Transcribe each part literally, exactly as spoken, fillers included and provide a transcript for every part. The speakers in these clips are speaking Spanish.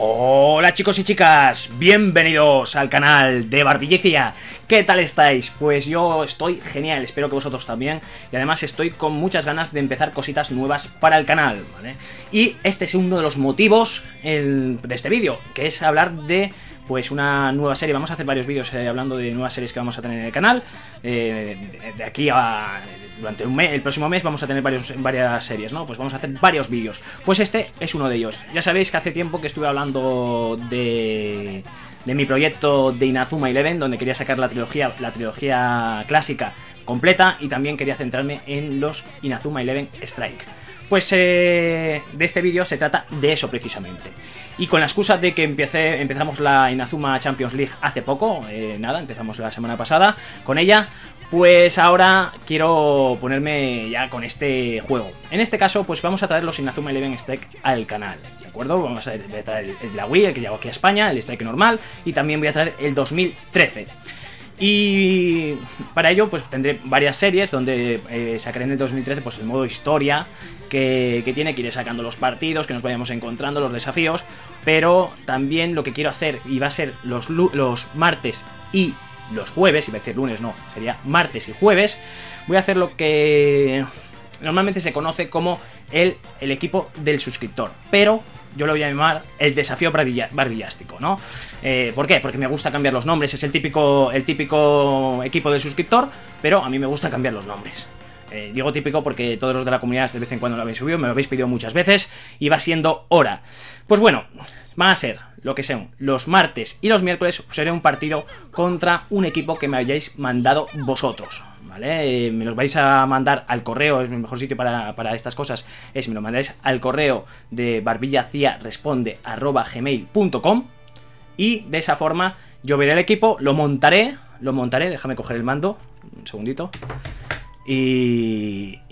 Hola chicos y chicas, bienvenidos al canal de Barbillecia. ¿Qué tal estáis? Pues yo estoy genial, espero que vosotros también. Y además estoy con muchas ganas de empezar cositas nuevas para el canal, ¿vale? Y este es uno de los motivos el, de este vídeo, que es hablar de pues una nueva serie. Vamos a hacer varios vídeos eh, hablando de nuevas series que vamos a tener en el canal. eh, de, de aquí a... Durante un mes, el próximo mes vamos a tener varios, varias series, ¿no? Pues vamos a hacer varios vídeos. Pues este es uno de ellos. Ya sabéis que hace tiempo que estuve hablando de... de mi proyecto de Inazuma Eleven, donde quería sacar la trilogía, la trilogía clásica completa, y también quería centrarme en los Inazuma Eleven Strike. Pues eh, de este vídeo se trata de eso precisamente. Y con la excusa de que empecé, empezamos la Inazuma Champions League hace poco, eh, nada, empezamos la semana pasada con ella, pues ahora quiero ponerme ya con este juego. En este caso, pues vamos a traer los Inazuma Eleven Strike al canal, ¿de acuerdo? Vamos a traer el, el de la Wii, el que llegó aquí a España, el Strike normal, y también voy a traer el dos mil trece. Y para ello pues tendré varias series donde eh, sacaré en el dos mil trece pues el modo historia que, que tiene que ir sacando los partidos, que nos vayamos encontrando, los desafíos. Pero también lo que quiero hacer, y va a ser los, los martes y los jueves, iba a decir lunes, no, sería martes y jueves, voy a hacer lo que normalmente se conoce como el, el equipo del suscriptor, pero yo lo voy a llamar el desafío barbillástico, ¿no? Eh, ¿Por qué? Porque me gusta cambiar los nombres. Es el típico, el típico equipo del suscriptor, pero a mí me gusta cambiar los nombres. Eh, digo típico porque todos los de la comunidad de vez en cuando lo habéis subido, me lo habéis pedido muchas veces y va siendo hora. Pues bueno, van a ser lo que sean los martes y los miércoles, seré un partido contra un equipo que me hayáis mandado vosotros, ¿vale? Eh, me los vais a mandar al correo, es mi mejor sitio para, para estas cosas, es me lo mandáis al correo de barbillaciaresponde arroba gmail punto com, y de esa forma yo veré el equipo, lo montaré, lo montaré, déjame coger el mando, un segundito, y...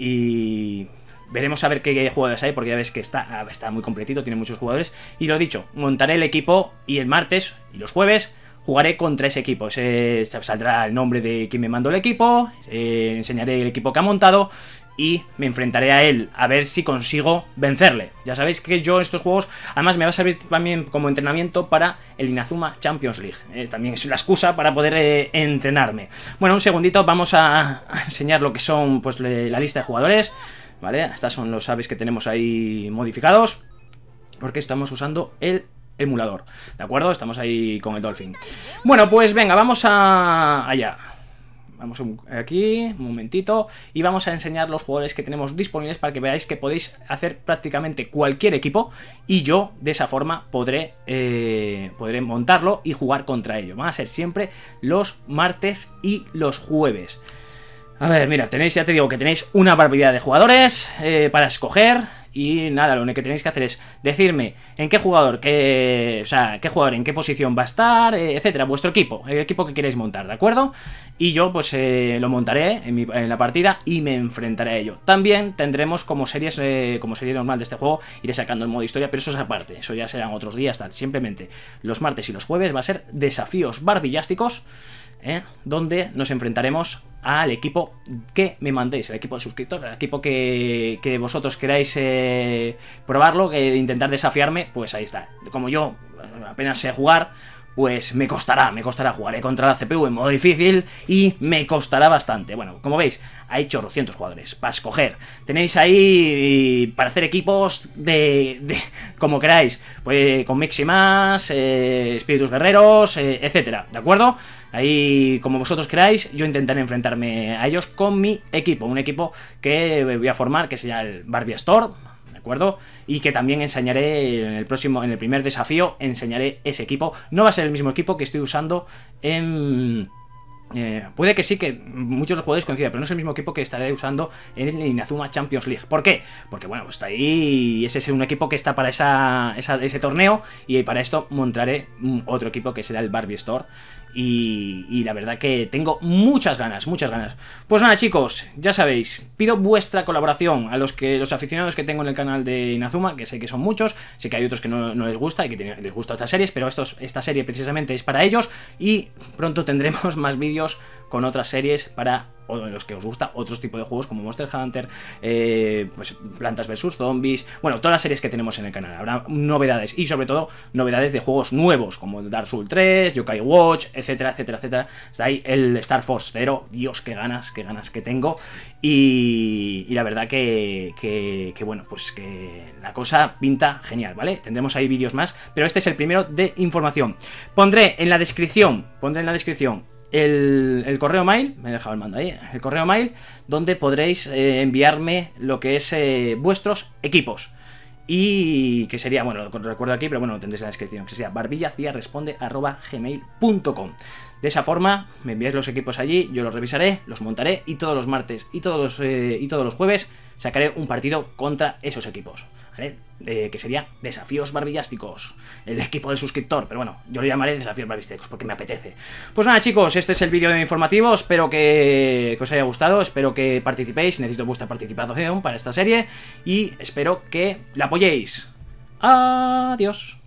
y veremos a ver qué jugadores hay, porque ya ves que está, está muy completito, tiene muchos jugadores. Y lo dicho, montaré el equipo y el martes y los jueves jugaré contra ese equipo. Se, saldrá el nombre de quien me mandó el equipo, eh, enseñaré el equipo que ha montado y me enfrentaré a él, a ver si consigo vencerle. Ya sabéis que yo en estos juegos, además me va a servir también como entrenamiento para el Inazuma Champions League. Eh, también es la excusa para poder eh, entrenarme. Bueno, un segundito, vamos a, a enseñar lo que son pues la lista de jugadores. Vale, estas son los saves que tenemos ahí modificados, porque estamos usando el emulador, ¿de acuerdo? Estamos ahí con el Dolphin. Bueno, pues venga, vamos a... allá. Vamos aquí, un momentito, y vamos a enseñar los jugadores que tenemos disponibles para que veáis que podéis hacer prácticamente cualquier equipo, y yo de esa forma podré, eh, podré montarlo y jugar contra ello. Van a ser siempre los martes y los jueves. A ver, mira, tenéis, ya te digo que tenéis una barbaridad de jugadores eh, para escoger. Y nada, lo único que tenéis que hacer es decirme en qué jugador, qué, o sea, qué jugador, en qué posición va a estar, eh, etcétera, vuestro equipo, el equipo que queréis montar, ¿de acuerdo? Y yo pues eh, lo montaré en, mi, en la partida y me enfrentaré a ello. También tendremos como series, eh, como serie normal de este juego, iré sacando el modo historia, pero eso es aparte, eso ya serán otros días, tal. Simplemente los martes y los jueves va a ser desafíos barbillásticos, ¿eh? Donde nos enfrentaremos al equipo que me mandéis, el equipo de suscriptor, el equipo que, que vosotros queráis eh, probarlo, que intentar desafiarme, pues ahí está. Como yo apenas sé jugar, pues me costará, me costará. Jugaré contra la C P U en modo difícil y me costará bastante. Bueno, como veis, hay chorrocientos jugadores para escoger. Tenéis ahí para hacer equipos de, de como queráis, pues con Mix y más, eh, espíritus guerreros, eh, etcétera, ¿de acuerdo? Ahí, como vosotros queráis, yo intentaré enfrentarme a ellos con mi equipo. Un equipo que voy a formar, que se llama el Barbie Store, ¿de acuerdo? Y que también enseñaré en el próximo, en el primer desafío, enseñaré ese equipo. No va a ser el mismo equipo que estoy usando en... Eh, puede que sí, que muchos de los jugadores coincidan, pero no es el mismo equipo que estaré usando en el Inazuma Champions League. ¿Por qué? Porque bueno, pues está ahí, ese es un equipo que está para esa, esa, ese torneo, y para esto montaré otro equipo que será el Barbie Store. Y, y la verdad que tengo muchas ganas, muchas ganas. Pues nada, chicos, ya sabéis, pido vuestra colaboración a los que los aficionados que tengo en el canal de Inazuma, que sé que son muchos, sé que hay otros que no, no les gusta y que tienen, les gusta otras series, pero estos, esta serie precisamente es para ellos, y pronto tendremos más vídeos con otras series para o en los que os gusta otros tipos de juegos como Monster Hunter, eh, pues Plantas versus Zombies, bueno, todas las series que tenemos en el canal. Habrá novedades y sobre todo novedades de juegos nuevos como Dark Souls tres, Yokai Watch, etcétera, etcétera, etcétera. Está ahí el Star Force Zero, Dios, qué ganas, qué ganas que tengo. Y, y la verdad que, que, que bueno, pues que la cosa pinta genial, ¿vale? Tendremos ahí vídeos más, pero este es el primero de información. Pondré en la descripción, pondré en la descripción El, el correo mail, me he dejado el mando ahí, el correo mail, donde podréis eh, enviarme lo que es eh, vuestros equipos. Y que sería, bueno, lo recuerdo aquí, pero bueno, lo tendréis en la descripción, que sería barbillaciaresponde arroba gmail punto com. De esa forma, me enviáis los equipos allí, yo los revisaré, los montaré y todos los martes y todos los, eh, y todos los jueves sacaré un partido contra esos equipos, ¿vale? Eh, que sería Desafíos Barbillásticos, el equipo del suscriptor, pero bueno, yo lo llamaré Desafíos Barbillásticos porque me apetece. Pues nada, chicos, este es el vídeo informativo, espero que, que os haya gustado, espero que participéis, necesito vuestra participación para esta serie y espero que la apoyéis. Adiós.